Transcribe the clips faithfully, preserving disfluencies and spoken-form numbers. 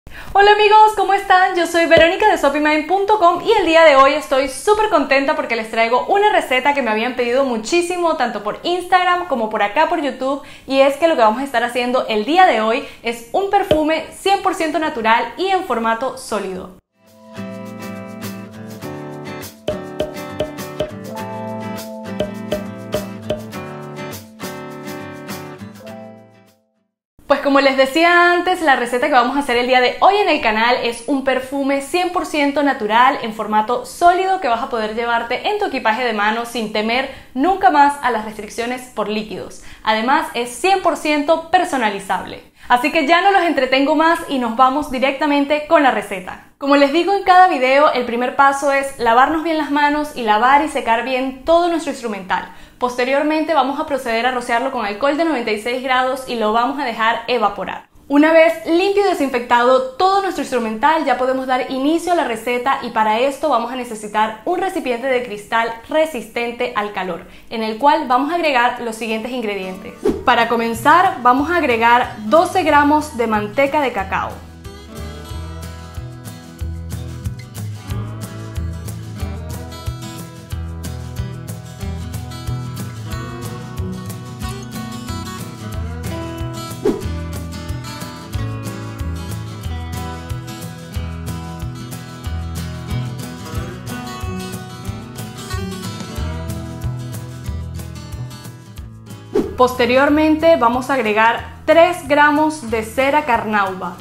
Hola amigos, ¿cómo están? Yo soy Verónica de Shopimind punto com y el día de hoy estoy súper contenta porque les traigo una receta que me habían pedido muchísimo, tanto por Instagram como por acá por YouTube, y es que lo que vamos a estar haciendo el día de hoy es un perfume cien por ciento natural y en formato sólido. Pues como les decía antes, la receta que vamos a hacer el día de hoy en el canal es un perfume cien por ciento natural en formato sólido que vas a poder llevarte en tu equipaje de mano sin temer nunca más a las restricciones por líquidos. Además es cien por ciento personalizable. Así que ya no los entretengo más y nos vamos directamente con la receta. Como les digo en cada video, el primer paso es lavarnos bien las manos y lavar y secar bien todo nuestro instrumental. Posteriormente vamos a proceder a rociarlo con alcohol de noventa y seis grados y lo vamos a dejar evaporar. Una vez limpio y desinfectado todo nuestro instrumental, ya podemos dar inicio a la receta, y para esto vamos a necesitar un recipiente de cristal resistente al calor, en el cual vamos a agregar los siguientes ingredientes. Para comenzar, vamos a agregar doce gramos de manteca de cacao. Posteriormente vamos a agregar tres gramos de cera carnauba.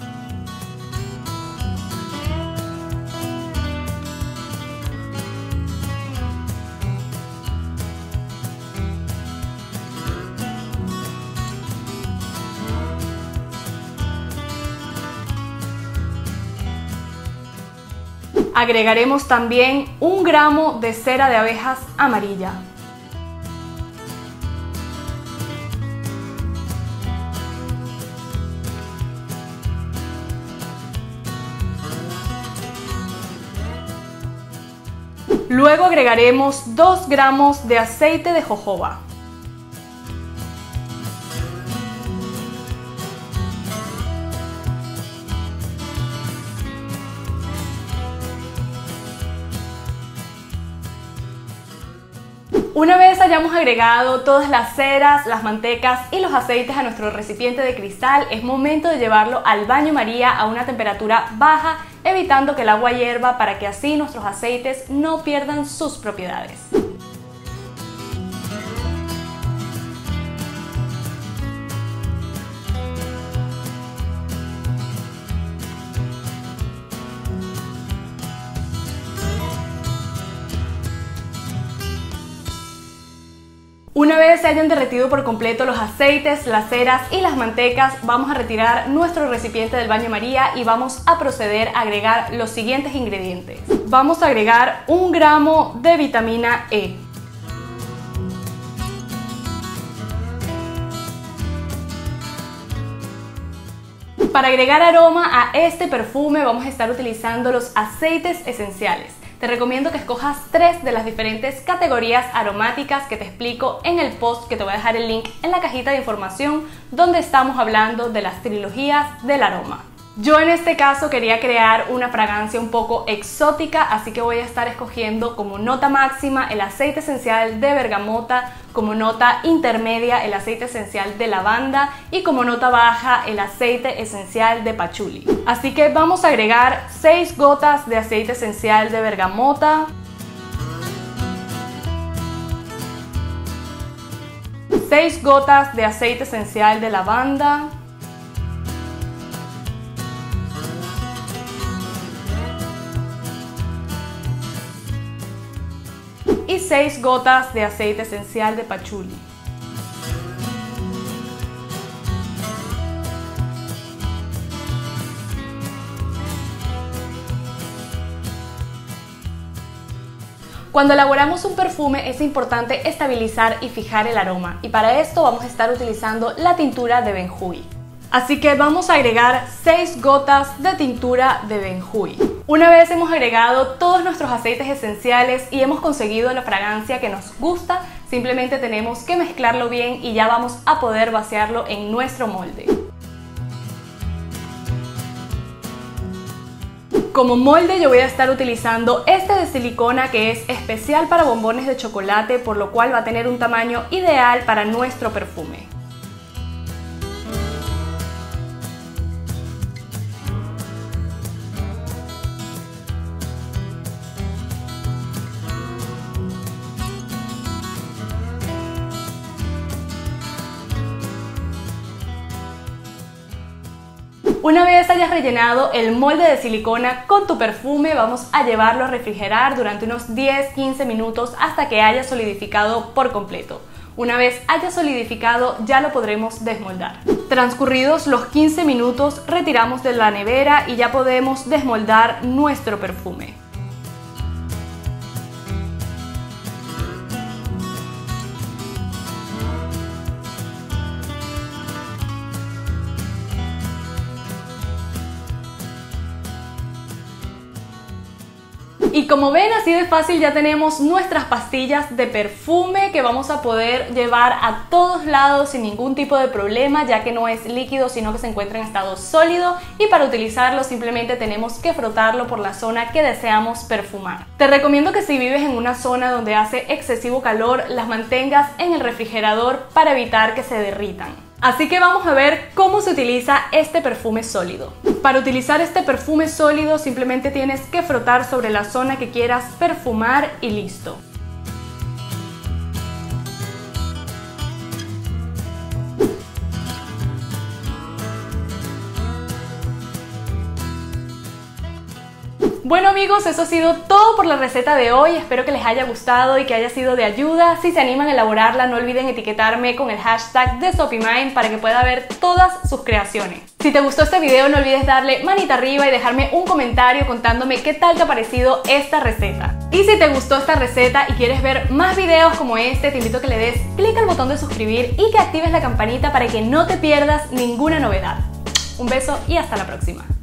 Agregaremos también un gramo de cera de abejas amarilla. Luego agregaremos dos gramos de aceite de jojoba. Una vez hayamos agregado todas las ceras, las mantecas y los aceites a nuestro recipiente de cristal, es momento de llevarlo al baño María a una temperatura baja, evitando que el agua hierva, para que así nuestros aceites no pierdan sus propiedades. Una vez se hayan derretido por completo los aceites, las ceras y las mantecas, vamos a retirar nuestro recipiente del baño María y vamos a proceder a agregar los siguientes ingredientes. Vamos a agregar un gramo de vitamina E. Para agregar aroma a este perfume vamos a estar utilizando los aceites esenciales. Te recomiendo que escojas tres de las diferentes categorías aromáticas que te explico en el post, que te voy a dejar el link en la cajita de información, donde estamos hablando de las trilogías del aroma. Yo en este caso quería crear una fragancia un poco exótica, así que voy a estar escogiendo como nota máxima el aceite esencial de bergamota, como nota intermedia el aceite esencial de lavanda y como nota baja el aceite esencial de pachuli. Así que vamos a agregar seis gotas de aceite esencial de bergamota, seis gotas de aceite esencial de lavanda, y seis gotas de aceite esencial de pachuli. Cuando elaboramos un perfume es importante estabilizar y fijar el aroma, y para esto vamos a estar utilizando la tintura de Benjuy. Así que vamos a agregar seis gotas de tintura de Benjuy. Una vez hemos agregado todos nuestros aceites esenciales y hemos conseguido la fragancia que nos gusta, simplemente tenemos que mezclarlo bien y ya vamos a poder vaciarlo en nuestro molde. Como molde yo voy a estar utilizando este de silicona que es especial para bombones de chocolate, por lo cual va a tener un tamaño ideal para nuestro perfume. Una vez hayas rellenado el molde de silicona con tu perfume, vamos a llevarlo a refrigerar durante unos diez a quince minutos hasta que haya solidificado por completo. Una vez haya solidificado, ya lo podremos desmoldar. Transcurridos los quince minutos, retiramos de la nevera y ya podemos desmoldar nuestro perfume. Y como ven, así de fácil ya tenemos nuestras pastillas de perfume que vamos a poder llevar a todos lados sin ningún tipo de problema, ya que no es líquido sino que se encuentra en estado sólido, y para utilizarlo simplemente tenemos que frotarlo por la zona que deseamos perfumar. Te recomiendo que si vives en una zona donde hace excesivo calor, las mantengas en el refrigerador para evitar que se derritan. Así que vamos a ver cómo se utiliza este perfume sólido. Para utilizar este perfume sólido simplemente tienes que frotar sobre la zona que quieras perfumar y listo. Bueno amigos, eso ha sido todo por la receta de hoy. Espero que les haya gustado y que haya sido de ayuda. Si se animan a elaborarla, no olviden etiquetarme con el hashtag de SophieMind para que pueda ver todas sus creaciones. Si te gustó este video, no olvides darle manita arriba y dejarme un comentario contándome qué tal te ha parecido esta receta. Y si te gustó esta receta y quieres ver más videos como este, te invito a que le des clic al botón de suscribir y que actives la campanita para que no te pierdas ninguna novedad. Un beso y hasta la próxima.